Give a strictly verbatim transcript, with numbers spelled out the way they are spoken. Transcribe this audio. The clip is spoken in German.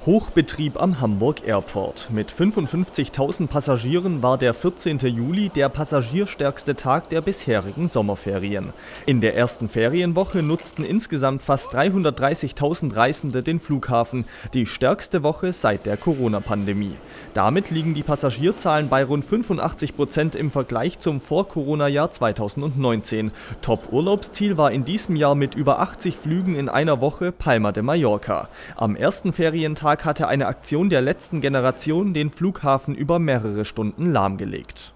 Hochbetrieb am Hamburg Airport. Mit fünfundfünfzigtausend Passagieren war der vierzehnte Juli der passagierstärkste Tag der bisherigen Sommerferien. In der ersten Ferienwoche nutzten insgesamt fast dreihundertdreißigtausend Reisende den Flughafen, die stärkste Woche seit der Corona-Pandemie. Damit liegen die Passagierzahlen bei rund fünfundachtzig Prozent im Vergleich zum Vor-Corona-Jahr zweitausendneunzehn. Top-Urlaubsziel war in diesem Jahr mit über achtzig Flügen in einer Woche Palma de Mallorca. Am ersten Ferientag hatte eine Aktion der letzten Generation den Flughafen über mehrere Stunden lahmgelegt.